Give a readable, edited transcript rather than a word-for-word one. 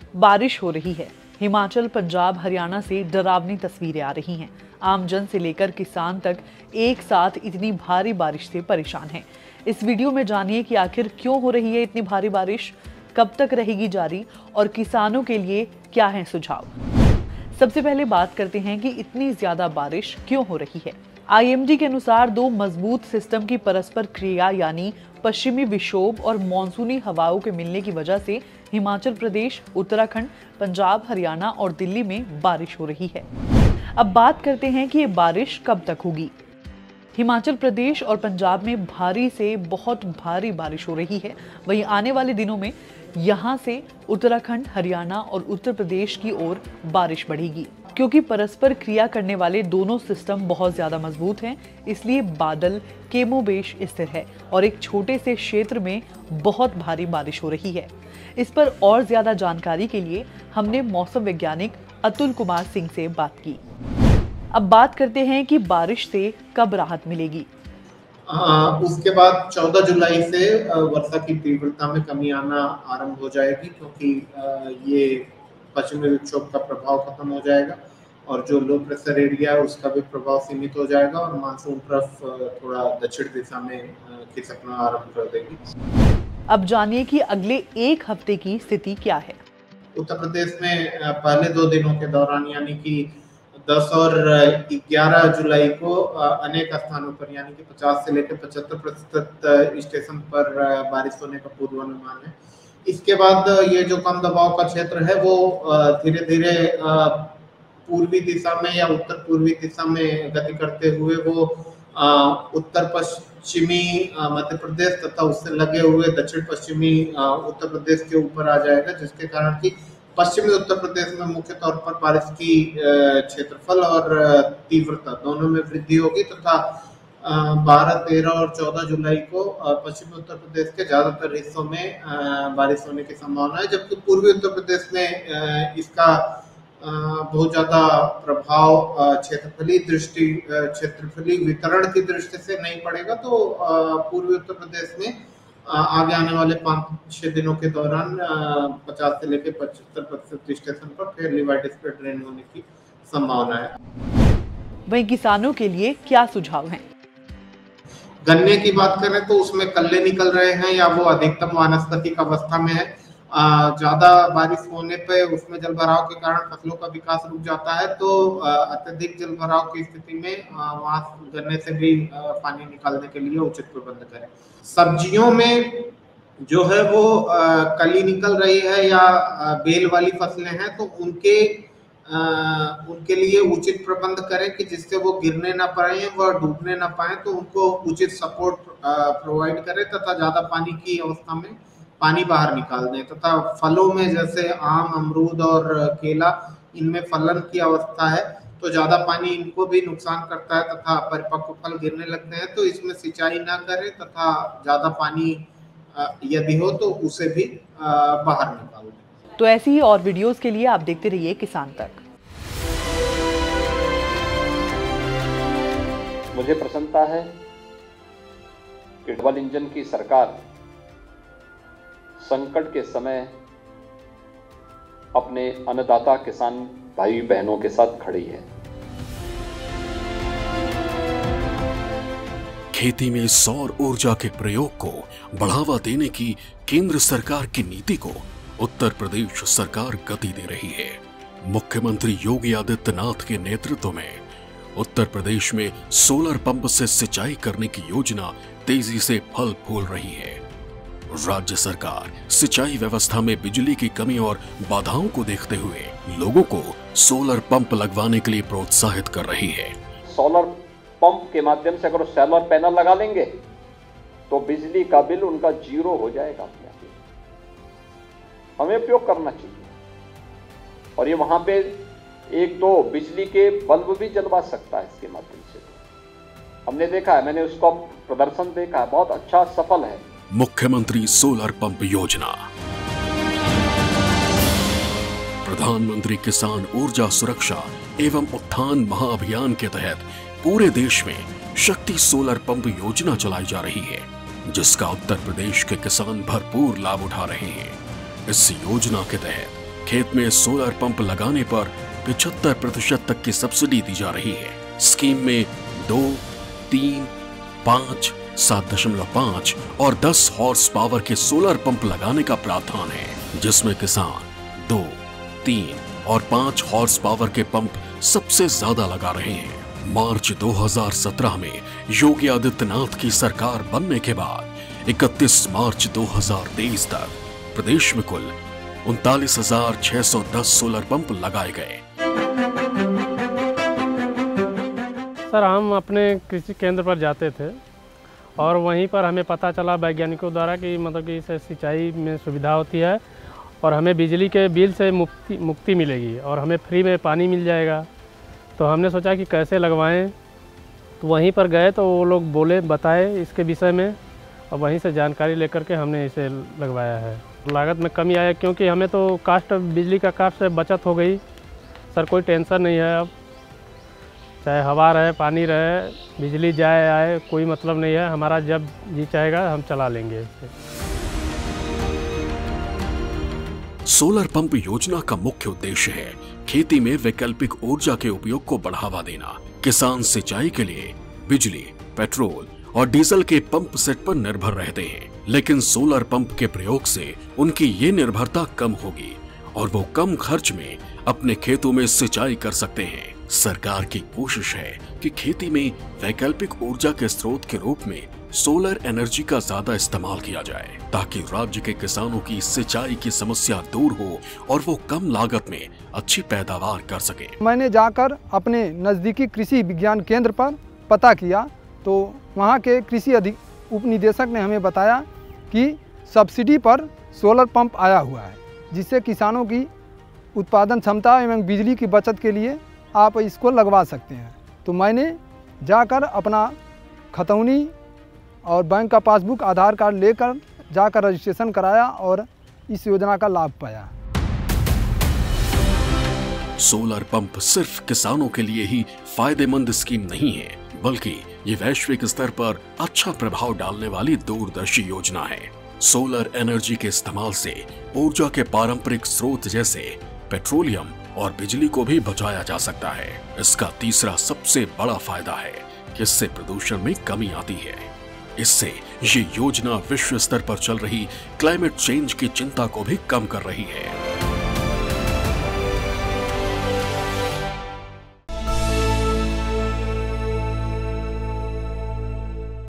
बारिश हो रही है। हिमाचल, पंजाब, हरियाणा से डरावनी तस्वीरें आ रही हैं। आमजन से लेकर किसान तक एक साथ इतनी भारी बारिश से परेशान हैं। इस वीडियो में जानिए कि आखिर क्यों हो रही है इतनी भारी बारिश, कब तक रहेगी जारी और किसानों के लिए क्या है सुझाव। सबसे पहले बात करते हैं कि इतनी ज्यादा बारिश क्यों हो रही है। आईएमडी के अनुसार दो मजबूत सिस्टम की परस्पर क्रिया यानी पश्चिमी विक्षोभ और मॉनसूनी हवाओं के मिलने की वजह से हिमाचल प्रदेश, उत्तराखंड, पंजाब, हरियाणा और दिल्ली में बारिश हो रही है। अब बात करते हैं कि ये बारिश कब तक होगी। हिमाचल प्रदेश और पंजाब में भारी से बहुत भारी बारिश हो रही है। वहीं आने वाले दिनों में यहां से उत्तराखंड, हरियाणा और उत्तर प्रदेश की ओर बारिश बढ़ेगी। क्योंकि परस्पर क्रिया करने वाले दोनों सिस्टम बहुत ज्यादा मजबूत हैं, इसलिए बादल केमोबेश स्थिर है और एक छोटे से क्षेत्र में बहुत भारी बारिश हो रही है। इस पर और ज्यादा जानकारी के लिए हमने मौसम वैज्ञानिक अतुल कुमार सिंह से बात की। अब बात करते हैं कि बारिश से कब राहत मिलेगी। उसके बाद 14 जुलाई से वर्षा की तीव्रता में कमी आना आरंभ हो जाएगी, क्योंकि ये पश्चिमी विक्षोभ का प्रभाव खत्म हो जाएगा और जो लो प्रेशर एरिया है उसका भी प्रभाव सीमित हो जाएगा और मानसून तरफ थोड़ा दक्षिण दिशा में खिसकना आरंभ कर देगी। अब जानिए कि अगले एक हफ्ते की स्थिति क्या है। उत्तर प्रदेश में पहले 2 दिनों के दौरान यानी कि 10 और 11 जुलाई को अनेक स्थानों पर यानी कि 50 से लेकर 75% स्टेशन पर बारिश होने का पूर्वानुमान है। इसके बाद ये जो कम दबाव का क्षेत्र है वो धीरे धीरे पूर्वी दिशा में या उत्तर पूर्वी दिशा में गति करते हुए वो उत्तर पश्चिमी मध्य प्रदेश तथा उससे लगे हुए दक्षिण पश्चिमी उत्तर प्रदेश के ऊपर आ जाएगा, जिसके कारण कि पश्चिमी उत्तर प्रदेश में मुख्य तौर पर बारिश की क्षेत्रफल और तीव्रता दोनों में वृद्धि होगी तथा 12, 13 और 14 जुलाई को पश्चिमी उत्तर प्रदेश के ज्यादातर हिस्सों में बारिश होने की संभावना है, जबकि पूर्वी उत्तर प्रदेश में इसका बहुत ज्यादा प्रभाव क्षेत्रफली वितरण की दृष्टि से नहीं पड़ेगा। तो पूर्वी उत्तर प्रदेश में आगे आने वाले 5-6 दिनों के दौरान 50 से लेकर 75% स्टेशन पर फेयरली वाइड स्प्रेड रेन होने की संभावना है। वहीं किसानों के लिए क्या सुझाव हैं? गन्ने की बात करें तो उसमें कल्ले निकल रहे हैं या वो अधिकतम वानस्पतिक अवस्था में है। ज्यादा बारिश होने पे उसमें जलभराव के कारण फसलों का विकास रुक जाता है, तो अत्यधिक जलभराव की स्थिति में वहां गन्ने से भी पानी निकालने के लिए उचित प्रबंध करें। सब्जियों में जो है वो कली निकल रही है या बेल वाली फसलें हैं, तो उनके लिए उचित प्रबंध करें कि जिससे वो गिरने ना पाए व डूबने ना पाए, तो उनको उचित सपोर्ट प्रोवाइड करें तथा ज्यादा पानी की अवस्था में पानी बाहर निकाल दें। तथा फलों में जैसे आम, अमरूद और केला, इनमें फलन की अवस्था है तो ज्यादा पानी इनको भी नुकसान करता है तथा परिपक्व फल गिरने लगते हैं, तो इसमें सिंचाई ना करें तथा ज्यादा पानी यदि हो तो उसे भी बाहर निकाल दें। तो ऐसी ही और वीडियोस के लिए आप देखते रहिए किसान तक। मुझे प्रसन्नता है कि डबल इंजन की सरकार संकट के समय अपने अन्नदाता किसान भाई बहनों के साथ खड़ी है। खेती में सौर ऊर्जा के प्रयोग को बढ़ावा देने की केंद्र सरकार की नीति को उत्तर प्रदेश सरकार गति दे रही है। मुख्यमंत्री योगी आदित्यनाथ के नेतृत्व में उत्तर प्रदेश में सोलर पंप से सिंचाई करने की योजना तेजी से फल फूल रही है। राज्य सरकार सिंचाई व्यवस्था में बिजली की कमी और बाधाओं को देखते हुए लोगों को सोलर पंप लगवाने के लिए प्रोत्साहित कर रही है। सोलर पंप के माध्यम से अगर सोलर पैनल लगा लेंगे तो बिजली का बिल उनका 0 हो जाएगा। हमें उपयोग करना चाहिए और ये वहां पे 1-2 बिजली के बल्ब भी जलवा सकता है इसके माध्यम से। हमने देखा है, मैंने उसका प्रदर्शन देखा है, बहुत अच्छा सफल है। मुख्यमंत्री सोलर पंप योजना, प्रधानमंत्री किसान ऊर्जा सुरक्षा एवं उत्थान महाअभियान के तहत पूरे देश में शक्ति सोलर पंप योजना चलाई जा रही है, जिसका उत्तर प्रदेश के किसान भरपूर लाभ उठा रहे हैं। इस योजना के तहत खेत में सोलर पंप लगाने पर 75% तक की सब्सिडी दी जा रही है। स्कीम में 2, 3, 5, 7.5 और 10 हॉर्स पावर के सोलर पंप लगाने का प्रावधान है, जिसमें किसान 2, 3 और 5 हॉर्स पावर के पंप सबसे ज्यादा लगा रहे हैं। मार्च 2017 में योगी आदित्यनाथ की सरकार बनने के बाद 31 मार्च 2023 तक प्रदेश में कुल 39,610 सोलर पंप लगाए गए। सर, हम अपने कृषि केंद्र पर जाते थे और वहीं पर हमें पता चला वैज्ञानिकों द्वारा कि मतलब कि इससे सिंचाई में सुविधा होती है और हमें बिजली के बिल से मुक्ति मिलेगी और हमें फ्री में पानी मिल जाएगा। तो हमने सोचा कि कैसे लगवाएं, तो वहीं पर गए तो वो लोग बताए इसके विषय में और वहीं से जानकारी लेकर के हमने इसे लगवाया है। लागत में कमी आया क्योंकि हमें तो बिजली का कास्ट से बचत हो गई। सर, कोई टेंशन नहीं है अब, चाहे हवा रहे, पानी रहे, बिजली जाए आए, कोई मतलब नहीं है। हमारा जब जी चाहेगा हम चला लेंगे इसे। सोलर पंप योजना का मुख्य उद्देश्य है खेती में वैकल्पिक ऊर्जा के उपयोग को बढ़ावा देना। किसान सिंचाई के लिए बिजली, पेट्रोल और डीजल के पंप सेट पर निर्भर रहते हैं, लेकिन सोलर पंप के प्रयोग से उनकी ये निर्भरता कम होगी और वो कम खर्च में अपने खेतों में सिंचाई कर सकते हैं। सरकार की कोशिश है कि खेती में वैकल्पिक ऊर्जा के स्रोत के रूप में सोलर एनर्जी का ज्यादा इस्तेमाल किया जाए, ताकि राज्य के किसानों की सिंचाई की समस्या दूर हो और वो कम लागत में अच्छी पैदावार कर सके। मैंने जाकर अपने नज़दीकी कृषि विज्ञान केंद्र पर पता किया तो वहाँ के कृषि उप निदेशक ने हमें बताया कि सब्सिडी पर सोलर पंप आया हुआ है, जिससे किसानों की उत्पादन क्षमता एवं बिजली की बचत के लिए आप इसको लगवा सकते हैं। तो मैंने जाकर अपना खतौनी और बैंक का पासबुक, आधार कार्ड लेकर जाकर रजिस्ट्रेशन कराया और इस योजना का लाभ पाया। सोलर पंप सिर्फ किसानों के लिए ही फायदेमंद स्कीम नहीं है, बल्कि ये वैश्विक स्तर पर अच्छा प्रभाव डालने वाली दूरदर्शी योजना है। सोलर एनर्जी के इस्तेमाल से ऊर्जा के पारंपरिक स्रोत जैसे पेट्रोलियम और बिजली को भी बचाया जा सकता है। इसका तीसरा सबसे बड़ा फायदा है कि इससे प्रदूषण में कमी आती है। इससे ये योजना विश्व स्तर पर चल रही क्लाइमेट चेंज की चिंता को भी कम कर रही है।